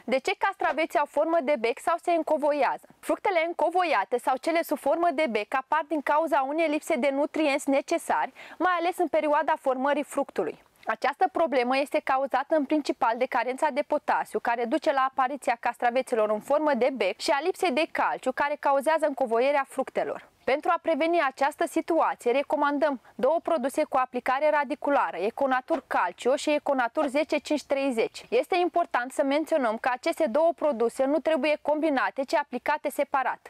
De ce castraveții au formă de bec sau se încovoiază? Fructele încovoiate sau cele sub formă de bec apar din cauza unei lipse de nutrienți necesari, mai ales în perioada formării fructului. Această problemă este cauzată în principal de carența de potasiu, care duce la apariția castraveților în formă de bec, și a lipsei de calciu, care cauzează încovoierea fructelor. Pentru a preveni această situație, recomandăm două produse cu aplicare radiculară, Econatur Calcio și Econatur 10-5-30. Este important să menționăm că aceste două produse nu trebuie combinate, ci aplicate separat.